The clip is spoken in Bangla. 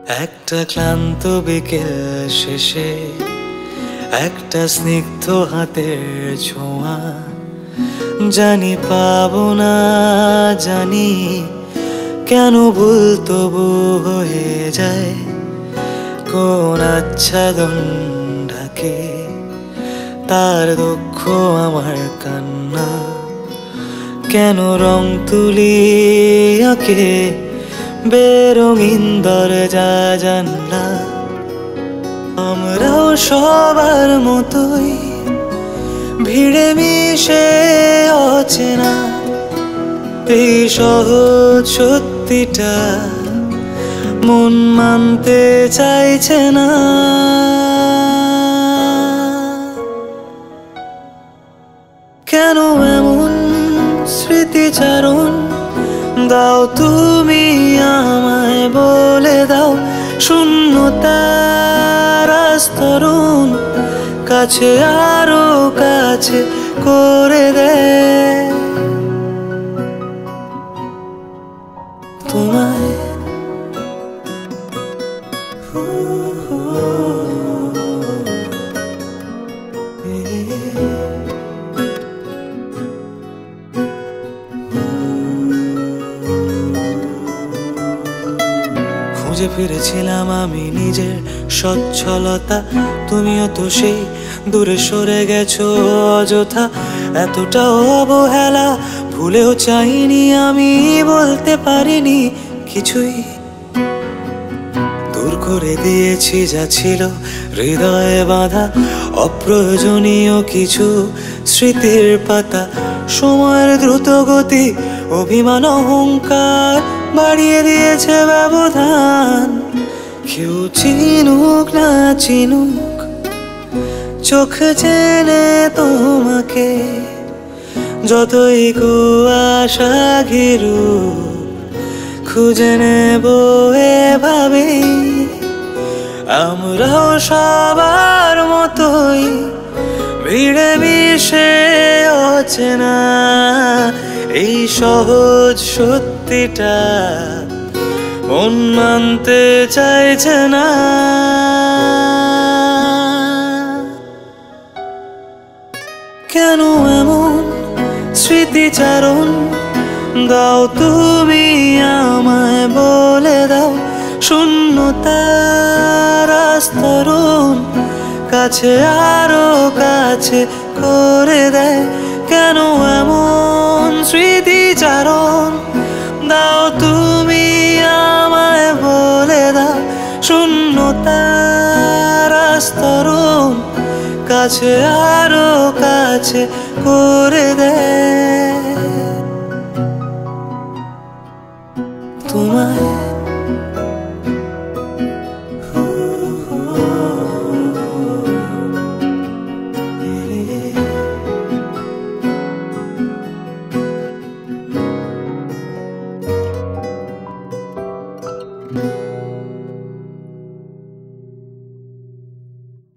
একটা ক্লান্ত বিকেল শেষে একটা স্নিগ্ধ হাতের ছোঁয়া, জানি পাবো না, জানি কেন ভুল তবু হয়ে যায়। কোন আচ্ছাদন ঢাকে তার দুঃখ আমার কান্না, কেন রং তুলি আঁকে বেরঙিন দরজা জানলা। আমরাও সবার মতোই ভিড়ে মিশে অচেনা, এই সহজ সত্যিটা মন মানতে চাইছে না। কেন এমন স্মৃতিচারণ দাও তুমি আমায়, বলে দাও শূন্যতার আস্তরণ কাছে আরো কাছে করে দেয় তোমায়। খুঁজে ফিরেছিলাম আমি নিজের সচ্ছলতা, তুমিও তো সেই দূরে সরে গেছো অযথা। এতটা অবহেলা ভুলেও চাইনি আমি, বলতে পারিনি কিছুই। দূর করে দিয়েছি যা ছিল হৃদয়ে বাঁধা, অপ্রয়োজনীয় কিছু স্মৃতির পাতা। সময়ের দ্রুত গতি অভিমান অহংকার বাড়িয়ে দিয়েছে ব্যবধান। কেউ চিনুক না চিনুক চোখ চেনে তোমাকে, যতই কুয়াশা ঘিরুক খুঁজে নেব এভাবেই। আমরাও সবার মতোই ভিড়ে মিশে অচেনা, এই সহজ সত্যিটা মন মানতে চাইছে না। কেন এমন স্মৃতিচারণ দাও তুমি আমায়, বলে দাও শূন্যতার আস্তরণ কাছে আরো কাছে করে দেয়। কেন এমন স্মৃতিচারণ দাও তুমি আমায়, বলে দাও শূন্যতার আস্তরণ কাছে আরো কাছে করে দেয়।